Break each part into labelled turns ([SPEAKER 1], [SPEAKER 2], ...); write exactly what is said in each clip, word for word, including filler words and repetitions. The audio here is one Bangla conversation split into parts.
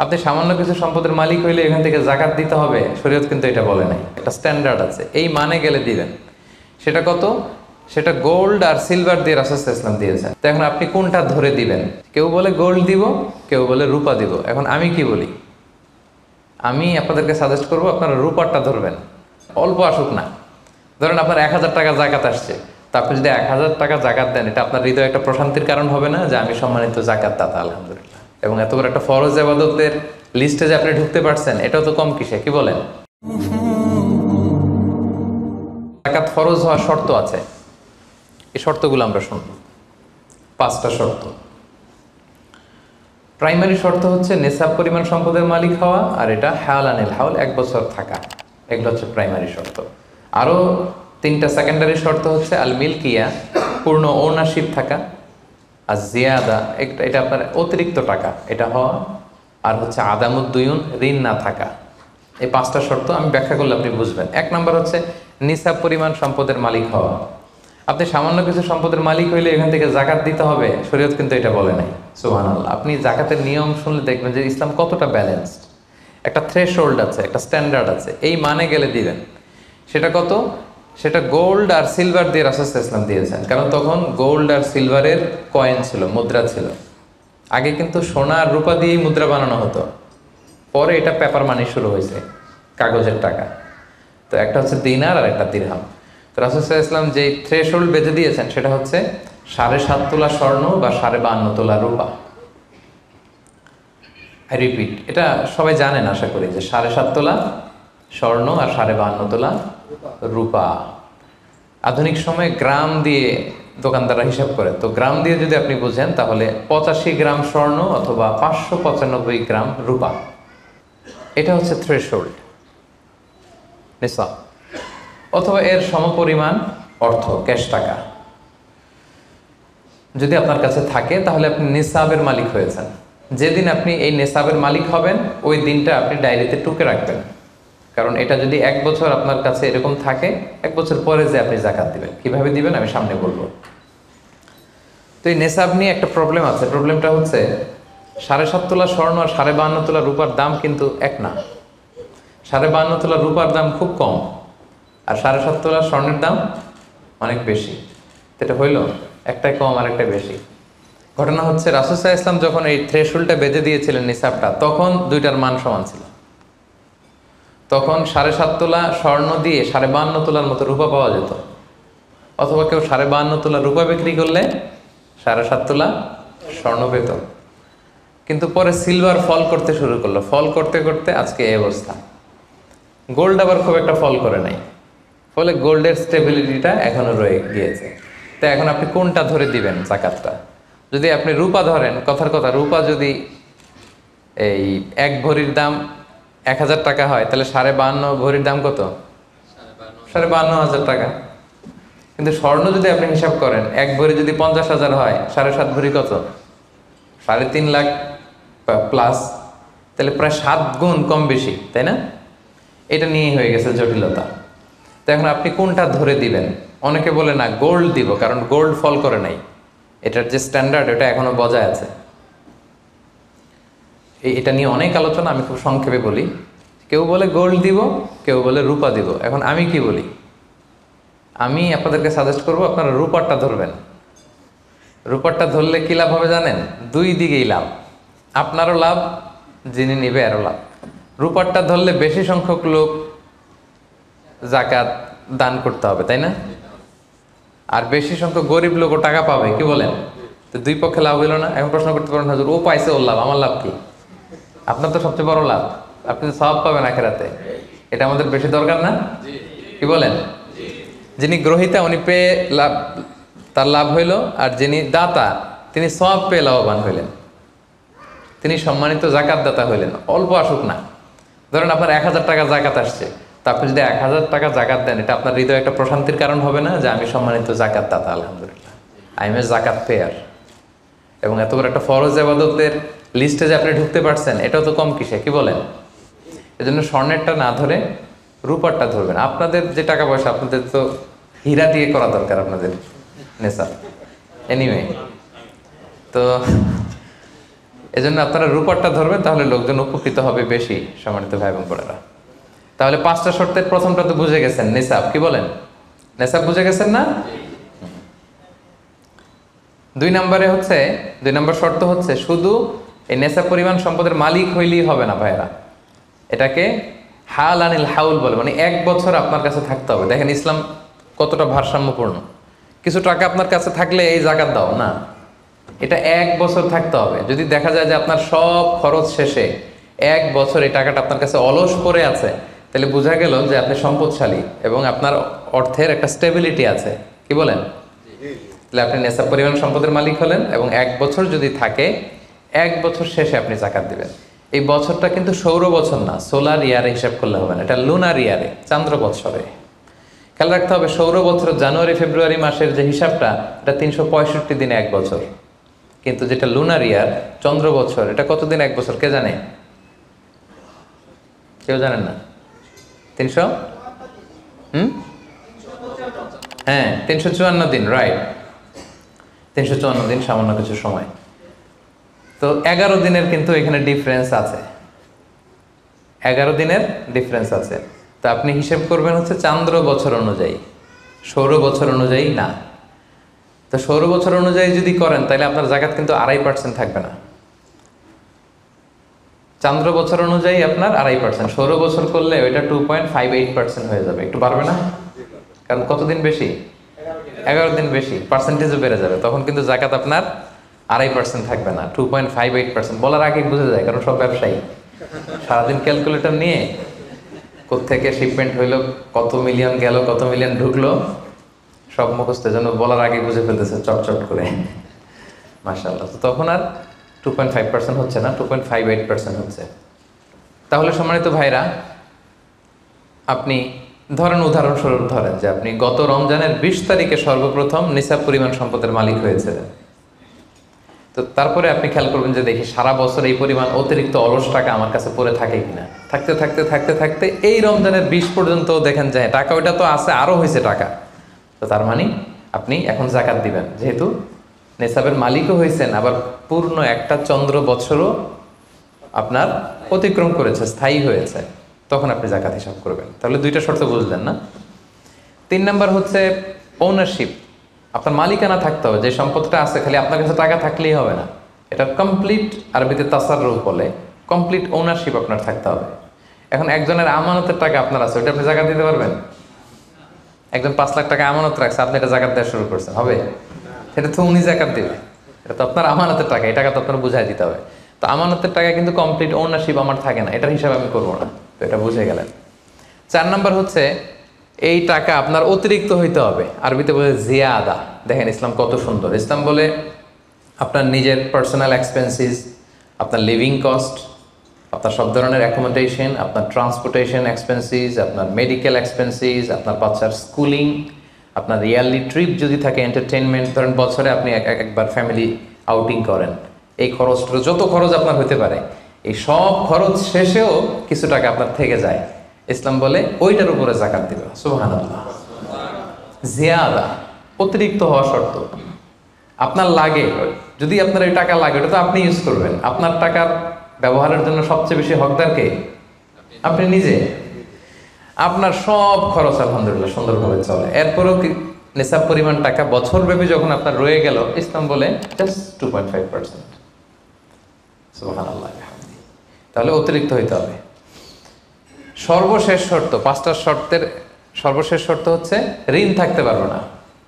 [SPEAKER 1] আপনি সামান্য কিছু সম্পদের মালিক হইলে এখান থেকে জাকাত দিতে হবে, শরীয়ত কিন্তু এটা বলে নাই। একটা স্ট্যান্ডার্ড আছে, এই মানে গেলে দিবেন। সেটা কত? সেটা গোল্ড আর সিলভার দিয়ে রাসূল সাল্লাল্লাহু আলাইহি ওয়াসাল্লাম দিয়েছেন। তো এখন আপনি কোনটা ধরে দিবেন? কেউ বলে গোল্ড দিব, কেউ বলে রূপা দিব। এখন আমি কি বলি? আমি আপনাদেরকে সাজেস্ট করবো আপনারা রূপারটা ধরবেন, অল্প আসুক না। ধরেন আপনার এক হাজার টাকা জাকাত আসছে, তা আপনি যদি এক হাজার টাকা জাকাত দেন, এটা আপনার হৃদয়ে একটা প্রশান্তির কারণ হবে না যে আমি সম্মানিত জাকাত দাতা, আলহামদুলিল্লাহ। এবং এত বড় একটা ফরজ ইবাদতের লিস্টে যে আপনি ঢুকতে পারছেন, এটাও তো কম কিসে, কি বলেন? জাকাত ফরজ হওয়ার শর্ত আছে, এই শর্তগুলো আমরা শুনব। পাঁচটা শর্ত। প্রাইমারি শর্ত হচ্ছে নেসাব পরিমাণ সম্পদের মালিক হওয়া, আর এটা হাওলানিল হাওল, এক বছর থাকা। এগুলো হচ্ছে প্রাইমারি শর্ত। আরও তিনটা সেকেন্ডারি শর্ত হচ্ছে আল মিলকিয়া, পূর্ণ ওনারশিপ থাকা, আর জিয়াদা, একটা এটা আপনার অতিরিক্ত টাকা এটা হওয়া, আর হচ্ছে আদামুদ্দুয়ুন, ঋণ না থাকা। এই পাঁচটা শর্ত আমি ব্যাখ্যা করলে আপনি বুঝবেন। এক নম্বর হচ্ছে নিসাব পরিমাণ সম্পদের মালিক হওয়া। আপনি সামান্য কিছু সম্পদের মালিক হইলে এখান থেকে জাকাত দিতে হবে, শরীয়ত কিন্তু এটা বলে নাই। সুবহানাল্লাহ। আপনি জাকাতের নিয়ম শুনলে দেখবেন যে ইসলাম কতটা ব্যালেন্সড। একটা থ্রেশহোল্ড আছে, একটা স্ট্যান্ডার্ড আছে, এই মানে গেলে দিবেন। সেটা কত? সেটা গোল্ড আর সিলভার দিয়ে রাসূল সাল্লাল্লাহু আলাইহি ওয়াসাল্লাম দিয়েছেন। কারণ তখন গোল্ড আর সিলভারের কয়েন ছিল, মুদ্রা ছিল। আগে কিন্তু সোনা আর রূপা দিয়েই মুদ্রা বানানো হতো, পরে এটা পেপার মানি শুরু হয়েছে, কাগজের টাকা। তো একটা হচ্ছে দিনার আর একটা দিরহাম। তো রাসূল সাল্লাল্লাহু আলাইহি ওয়াসাল্লাম যে থ্রেশহোল্ড বেঁধে দিয়েছেন সেটা হচ্ছে সাড়ে সাত তোলা স্বর্ণ বা সাড়ে বান্ন তোলা রূপা। আই রিপিট, এটা সবাই জানেন আশা করি, যে সাড়ে সাত তোলা স্বর্ণ আর সাড়ে বান্ন তোলা রূপা। আধুনিক সময়ে গ্রাম দিয়ে দোকানদাররা হিসাব করে, তো গ্রাম দিয়ে যদি আপনি বুঝেন তাহলে পঁচাশি গ্রাম স্বর্ণ অথবা পাঁচশো পঁচানব্বই গ্রাম রূপা, এটা হচ্ছে থ্রেশহোল্ড নিসাব, অথবা এর সমপরিমাণ অর্থ, ক্যাশ টাকা যদি আপনার কাছে থাকে, তাহলে আপনি নিসাবের মালিক হয়েছেন। যেদিন আপনি এই নিসাবের মালিক হবেন, ওই দিনটা আপনি ডায়েরিতে টুকে রাখবেন। কারণ এটা যদি এক বছর আপনার কাছে এরকম থাকে, এক বছর পরে যে আপনি জাকাত দিবেন, কিভাবে দিবেন আমি সামনে বলবো। তো এই নেসাব নিয়ে একটা প্রবলেম আছে। প্রবলেমটা হচ্ছে সাড়ে সাত তোলা স্বর্ণ আর সাড়ে বান্ন তোলা রূপার দাম কিন্তু এক না। সাড়ে বান্ন তোলা রূপার দাম খুব কম, আর সাড়ে সাত তোলা স্বর্ণের দাম অনেক বেশি। এটা হইল একটাই কম আর একটা বেশি। ঘটনা হচ্ছে রাসূল সাল্লাল্লাহু আলাইহি ওয়াসাল্লাম যখন এই থ্রেশহোল্ডটা বেঁধে দিয়েছিলেন নিসাবটা, তখন দুইটার মান সমান ছিল। তখন সাড়ে সাত তোলা স্বর্ণ দিয়ে সাড়ে বান্ন তোলার মতো রূপা পাওয়া যেত, অথবা কেউ সাড়ে বান্ন তোলা রূপা বিক্রি করলে সাড়ে সাত তোলা স্বর্ণ পেত। কিন্তু পরে সিলভার ফল করতে শুরু করলো, ফল করতে করতে আজকে এই অবস্থা। গোল্ড আবার খুব একটা ফল করে নাই, ফলে গোল্ডের স্টেবিলিটিটা এখনো রয়ে গিয়েছে। তো এখন আপনি কোনটা ধরে দিবেন জাকাতটা? যদি আপনি রূপা ধরেন, কথার কথা, রূপা যদি এই এক ভরির দাম এক হাজার টাকা হয়, তাহলে সাড়ে বান্ন ভরির দাম কত? সাড়ে বান্ন হাজার টাকা। কিন্তু স্বর্ণ যদি আপনি হিসাব করেন, এক ভরি যদি পঞ্চাশ হাজার হয়, সাড়ে সাত ভরি কত? সাড়ে তিন লাখ প্লাস। তাহলে প্রায় সাত গুণ কম বেশি, তাই না? এটা নিয়েই হয়ে গেছে জটিলতা। তো এখন আপনি কোনটা ধরে দিবেন? অনেকে বলে না গোল্ড দিব, কারণ গোল্ড ফল করে নাই, এটার যে স্ট্যান্ডার্ড এটা এখনো বজায় আছে। এটা নিয়ে অনেক আলোচনা, আমি খুব সংক্ষেপে বলি। কেউ বলে গোল্ড দিব, কেউ বলে রূপা দিব। এখন আমি কি বলি? আমি আপনাদেরকে সাজেস্ট করবো আপনারা রূপারটা ধরবেন। রূপারটা ধরলে কি লাভ হবে জানেন? দুই দিকেই লাভ, আপনারও লাভ, যিনি নিবে আরও লাভ। রূপারটা ধরলে বেশি সংখ্যক লোক জাকাত দান করতে হবে, তাই না? আর বেশি সংখ্যক গরিব লোকও টাকা পাবে, কি বলেন? তো দুই পক্ষে লাভ হইল না। এখন প্রশ্ন করতে পারেন, হাজুর ও পাইছে ওর লাভ, আমার লাভ কি? আপনার তো সবচেয়ে বড় লাভ, আপনি তো সওয়াব পাবেন আখিরাতে। এটা আমাদের বেশি দরকার না, কি বলেন? যিনি গ্রহীতা উনি পেয়ে লাভ, তার লাভ হইল, আর যিনি দাতা তিনি সওয়াব পেয়ে লাভবান হইলেন, তিনি সম্মানিত জাকাত দাতা হইলেন। অল্প আসুক না। ধরেন আপনার এক হাজার টাকা জাকাত আসছে, তা আপনি যদি এক হাজার টাকা জাকাত দেন, এটা আপনার হৃদয়ে একটা প্রশান্তির কারণ হবে না যে আমি সম্মানিত জাকাত দাতা, আলহামদুলিল্লাহ, আই এম এ জাকাত পেয়ার। এবং এত বড় একটা ফরজ ইবাদতের লিস্টে যে আপনি ঢুকতে পারছেন, এটাও তো কম কিসে, কি বলেন? এজন্য স্বর্ণেরটা না ধরে রূপারটা ধরবেন। আপনাদের যে টাকা পয়সা, আপনাদের তো হীরা দিয়ে করা দরকার আপনাদের নেশা। এনিওয়ে, তো এজন্য আপনারা রূপারটা ধরবেন, তাহলে লোকজন উপকৃত হবে বেশি, সম্মানিত ভাই এবং বোনেরা। তাহলে পাঁচটা শর্তের প্রথমটা তো বুঝে গেছেন, নিসাব। কি বলেন? নিসাব বুঝে গেছেন না? দুই নম্বরে হচ্ছে, দুই নম্বর শর্ত হচ্ছে শুধু এই নেশাব পরিমাণ সম্পদের মালিক হইলেই হবে না ভাইরা, এটাকে হাল আনিল হাউল বলে, মানে এক বছর আপনার কাছে থাকতে হবে। দেখেন ইসলাম কতটা ভারসাম্যপূর্ণ। কিছু টাকা আপনার কাছে থাকলে এই জাকাত দাও না, এটা এক বছর থাকতে হবে। যদি দেখা যায় যে আপনার সব খরচ শেষে এক বছর এই টাকাটা আপনার কাছে অলস পড়ে আছে, তাহলে বোঝা গেল যে আপনি সম্পদশালী এবং আপনার অর্থের একটা স্টেবিলিটি আছে। কি বলেন? তাহলে আপনি নেশাব পরিমাণ সম্পদের মালিক হলেন, এবং এক বছর যদি থাকে, এক বছর শেষে আপনি জাকাত দিবেন। এই বছরটা কিন্তু সৌর বছর না, সোলার ইয়ারে হিসাব করলে হবে না, এটা লুনার ইয়ারে, চান্দ্র বৎসরে। খেয়াল রাখতে হবে, সৌর বছর জানুয়ারি ফেব্রুয়ারি মাসের যে হিসাবটা, এটা তিনশো পঁয়ষট্টি দিনে এক বছর, কিন্তু যেটা লুনার ইয়ার, চন্দ্র বছর, এটা কতদিন এক বছর কে জানে? কেউ জানেন না? তিনশো হুম হ্যাঁ তিনশো চুয়ান্ন দিন, রাইট, তিনশো চুয়ান্ন দিন, সামান্য কিছু সময়। তো এগারো দিনের কিন্তু এখানে ডিফারেন্স আছে, এগারো দিনের ডিফারেন্স আছে। তো আপনি হিসেব করবেন হচ্ছে চান্দ্র বছর অনুযায়ী, সৌর বছর অনুযায়ী না। তো সৌর বছর অনুযায়ী যদি করেন, তাহলে আপনার জাকাত কিন্তু আড়াই পার্সেন্ট থাকবে না। চান্দ্র বছর অনুযায়ী আপনার আড়াই পার্সেন্ট, সৌর বছর করলে ওইটা two point five eight percent হয়ে যাবে। একটু বাড়বে না? কারণ কতদিন বেশি? এগারো দিন বেশি, পার্সেন্টেজও বেড়ে যাবে। তখন কিন্তু জাকাত আপনার আড়াই পার্সেন্ট থাকবে না, two point five eight percent. বলার আগে বুঝে যায়, কারণ সব ব্যবসায়ী সারাদিন ক্যালকুলেটর নিয়ে কোত্থেকে শিপমেন্ট হইলো, কত মিলিয়ন গেল, কত মিলিয়ন ঢুকলো, সব মুখস্থ, যেন বলার আগে বুঝে ফেলতেছে চটচট করে, মাশাআল্লাহ। তো তখন আর টু পয়েন্ট ফাইভ পার্সেন্ট হচ্ছে না, two point five eight percent হচ্ছে। তাহলে সম্মানিত ভাইরা, আপনি ধরেন, উদাহরণস্বরূপ ধরেন যে আপনি গত রমজানের বিশ তারিখে সর্বপ্রথম নিসাব পরিমাণ সম্পদের মালিক হয়েছিলেন। তো তারপরে আপনি খেয়াল করবেন যে দেখি সারা বছর এই পরিমাণ অতিরিক্ত অলস টাকা আমার কাছে পড়ে থাকে কিনা। থাকতে থাকতে থাকতে থাকতে এই রমজানের বিশ পর্যন্ত দেখেন যায় টাকা ওইটা তো আছে, আরও হয়েছে টাকা। তো তার মানে আপনি এখন জাকাত দিবেন, যেহেতু নেসাবের মালিকও হয়েছেন, আবার পূর্ণ একটা চন্দ্র বছরও আপনার অতিক্রম করেছে, স্থায়ী হয়েছে, তখন আপনি জাকাত হিসাব করবেন। তাহলে দুইটা শর্ত বুঝলেন না? তিন নাম্বার হচ্ছে ওনারশিপ, আপনার মালিকানা থাকতে হবে। যে সম্পদটা আছে, খালি আপনার কাছে টাকা থাকলেই হবে না, এটা কমপ্লিট, আরবিতে তাসাররুফ বলে, কমপ্লিট ওনারশিপ আপনার থাকতে হবে। এখন একজনের আমানতের টাকা আপনার আছে, ওইটা আপনি জাকাত দিতে পারবেন? একজন পাঁচ লাখ টাকা আমানত রাখছে, আপনি এটা জাকাত দেওয়া শুরু করছেন, হবে? সেটা তো উনি জাকাত দেবে, এটা তো আপনার আমানতের টাকা, এই টাকা তো আপনার বুঝাই দিতে হবে। তো আমানতের টাকা কিন্তু কমপ্লিট ওনারশিপ আমার থাকে না, এটার হিসাব আমি করবো না। তো এটা বুঝে গেলেন। চার নাম্বার হচ্ছে এই টাকা আপনার অতিরিক্ত হইতে হবে, আরবিতে বলে জিয়াদা। দেখেন ইসলাম কত সুন্দর। ইসলাম বলে আপনার নিজের পার্সোনাল এক্সপেন্সিস, আপনার লিভিং কস্ট, আপনার সব ধরনের অ্যাকোমোডেশন, আপনার ট্রান্সপোর্টেশন এক্সপেন্সিস, আপনার মেডিকেল এক্সপেন্সিস, আপনার বাচ্চার স্কুলিং, আপনার ইয়ারলি ট্রিপ যদি থাকে, এন্টারটেনমেন্ট, ধরেন বছরে আপনি এক একবার ফ্যামিলি আউটিং করেন, এই খরচটা, যত খরচ আপনার হতে পারে, এই সব খরচ শেষেও কিছু টাকা আপনার থেকে যায়, ইসলাম বলে ওইটার উপরে জাকাত দিবে। সুবহানাল্লাহ। জিয়াদা, অতিরিক্ত হওয়া শর্ত। আপনার লাগে, যদি আপনার এই টাকা লাগে, ওটা তো আপনি ইউজ করবেন। আপনার টাকার ব্যবহারের জন্য সবচেয়ে বেশি হকদার কে? আপনি নিজে। আপনার সব খরচ আলহামদুলিল্লাহ সুন্দরভাবে চলে, এরপরেও কি নিসাব পরিমাণ টাকা বছরব্যাপী যখন আপনার রয়ে গেল, ইসলাম বলে just two point five percent. সুবহানাল্লাহ। তাহলে অতিরিক্ত হইতে হবে। সর্বশেষ শর্ত, পাঁচটা শর্তের সর্বশেষ শর্ত হচ্ছে ঋণ থাকতে পারবে না।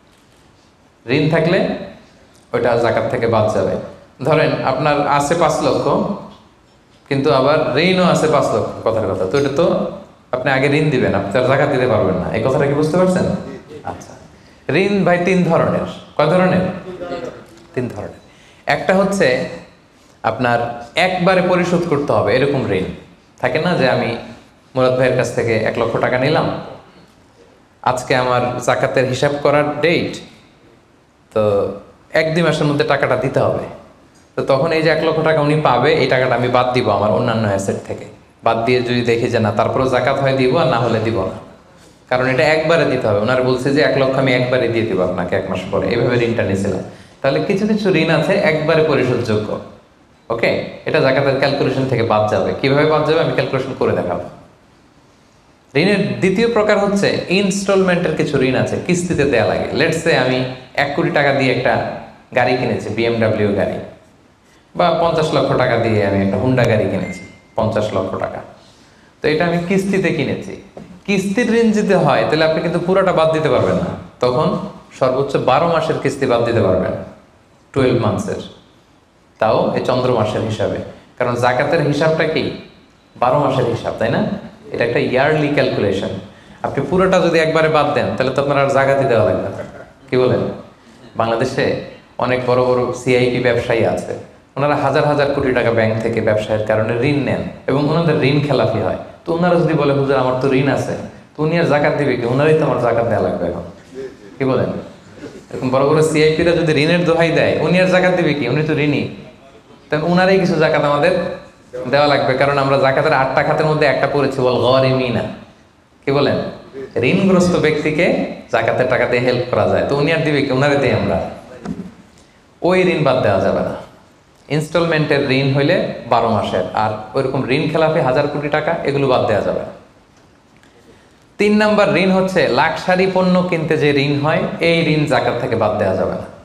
[SPEAKER 1] ঋণ থাকলে ওইটা জাকাত থেকে বাদ যাবে। ধরেন আপনার আছে পাঁচ লক্ষ, কিন্তু আবার ঋণও আছে পাঁচ লক্ষ, কথার কথা, তো এটা তো আপনি আগে ঋণ দিবেন, আপনি তার জাকাত দিতে পারবেন না। এই কথাটা কি বুঝতে পারছেন? আচ্ছা, ঋণ ভাই তিন ধরনের। কয় ধরনের? তিন ধরনের। একটা হচ্ছে আপনার একবারে পরিশোধ করতে হবে, এরকম ঋণ থাকে না, যে আমি মুরাদ ভাইয়ের কাছ থেকে এক লক্ষ টাকা নিলাম, আজকে আমার জাকাতের হিসাব করার ডেট, তো এক দুই মাসের মধ্যে টাকাটা দিতে হবে। তো তখন এই যে এক লক্ষ টাকা উনি পাবে, এই টাকাটা আমি বাদ দিব আমার অন্যান্য অ্যাসেট থেকে, বাদ দিয়ে যদি দেখি যে না তারপরেও জাকাত হয় দিব, আর না হলে দিব না, কারণ এটা একবারে দিতে হবে। ওনারা বলছে যে এক লক্ষ আমি একবারে দিয়ে দিব আপনাকে এক মাস পরে, এইভাবে ঋণটা নিয়েছিলাম। তাহলে কিছু কিছু ঋণ আছে একবারে পরিশোধযোগ্য, ওকে, এটা যাকাতের ক্যালকুলেশন থেকে বাদ যাবে। কিভাবে বাদ যাবে আমি ক্যালকুলেশন করে দেখাবো। ঋণের দ্বিতীয় প্রকার হচ্ছে ইনস্টলমেন্টের কিছু ঋণ আছে, কিস্তিতে দেয়া লাগে। লেটস সে আমি এক কোটি টাকা দিয়ে একটা গাড়ি কিনেছি, বিএমডাব্লিউ গাড়ি, বা পঞ্চাশ লক্ষ টাকা দিয়ে আমি একটা হুন্ডা গাড়ি কিনেছি, পঞ্চাশ লক্ষ টাকা। তো এটা আমি কিস্তিতে কিনেছি। কিস্তির ঋণ যদি হয় তাহলে আপনি কিন্তু পুরোটা বাদ দিতে পারবেন না, তখন সর্বোচ্চ বারো মাসের কিস্তি বাদ দিতে পারবেন, টুয়েলভ মান্থসের, তাও এই চন্দ্র মাসের হিসাবে। কারণ জাকাতের হিসাবটা কি বারো মাসের হিসাব, তাই না? এটা একটা ইয়ারলি ক্যালকুলেশন। আপনি পুরোটা যদি একবারে বাদ দেন তাহলে তো আপনার আর জাকাতই দেওয়া লাগবে না। কি বলেন? বাংলাদেশে অনেক বড় বড় সিআইপি ব্যবসায়ী আছে, ওনারা হাজার হাজার কোটি টাকা ব্যাংক থেকে ব্যবসায়ের কারণে ঋণ নেন এবং ওনাদের ঋণ খেলাপি হয়। তো ওনারা যদি বলে হুজুর আমার তো ঋণ আছে, তো উনি আর জাকাত দিবে কি? ওনারই তো আমার জাকাত দেওয়া লাগবে এখন। কি বলেন? এরকম বড় বড় সিআইপিরা যদি ঋণের দোহাই দেয়, উনি আর জাকাত দিবে কি? উনি তো ঋণী। তাহলে ওনারই কিছু জাকাত আমাদের দেওয়া লাগবে, কারণ আমরা জাকাতের আটটা খাতের মধ্যে একটা পড়েছি, বল গরিমিনা। কি বলেন? ঋণগ্রস্ত ব্যক্তিকে জাকাতের টাকা দিয়ে হেল্প করা যায়, তো উনি আর দিবে কি? ওনারে দিই আমরা। ওই ঋণ বাদ দেওয়া যাবে না। ইনস্টলমেন্টের ঋণ হইলে বারো মাসের, আর ওইরকম ঋণ খেলাপি হাজার কোটি টাকা, এগুলো বাদ দেওয়া যাবে না। তিন নাম্বার ঋণ হচ্ছে লাক্সারি পণ্য কিনতে যে ঋণ হয়, এই ঋণ জাকাত থেকে বাদ দেওয়া যাবে না।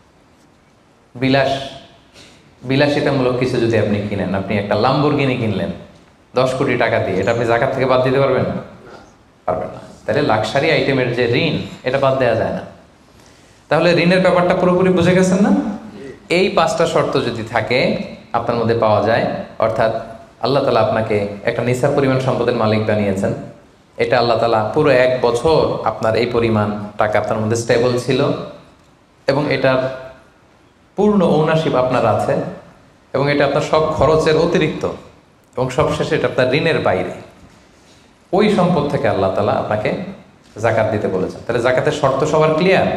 [SPEAKER 1] বিলাস বিলাসিতামূলক কিছু যদি আপনি কিনেন, আপনি একটা লাম্বরগিনি কিনলেন দশ কোটি টাকা দিয়ে, এটা আপনি জাকাত থেকে বাদ দিতে পারবেন? পারবেন না। তাহলে লাক্সারি আইটেমের যে ঋণ, এটা বাদ দেওয়া যায় না। তাহলে ঋণের ব্যাপারটা পুরোপুরি বুঝে গেছেন না? এই পাঁচটা শর্ত যদি থাকে আপনার মধ্যে পাওয়া যায়, অর্থাৎ আল্লাহ তালা আপনাকে একটা নিসাব পরিমাণ সম্পদের মালিক বানিয়েছেন, এটা আল্লাহ তালা পুরো এক বছর আপনার এই পরিমাণ টাকা আপনার মধ্যে স্টেবল ছিল এবং এটার পূর্ণ ওনারশিপ আপনার আছে, এবং এটা আপনার সব খরচের অতিরিক্ত, এবং সবশেষে এটা আপনার ঋণের বাইরে, ওই সম্পদ থেকে আল্লাহ তালা আপনাকে জাকাত দিতে বলেছেন। তাহলে জাকাতের শর্ত সবার clear?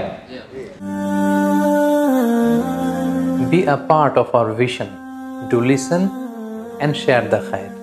[SPEAKER 1] Be a part of our vision. Do listen and share the khair.